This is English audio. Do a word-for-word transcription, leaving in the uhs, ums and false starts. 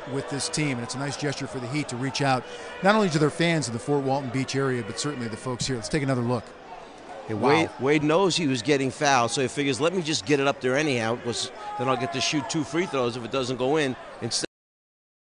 with this team, and it's a nice gesture for the Heat to reach out not only to their fans in the Fort Walton Beach area, but certainly the folks here. Let's take another look. Hey, Wow. Wade, Wade knows he was getting fouled, so he figures, let me just get it up there anyhow, because then I'll get to shoot two free throws if it doesn't go in. Instead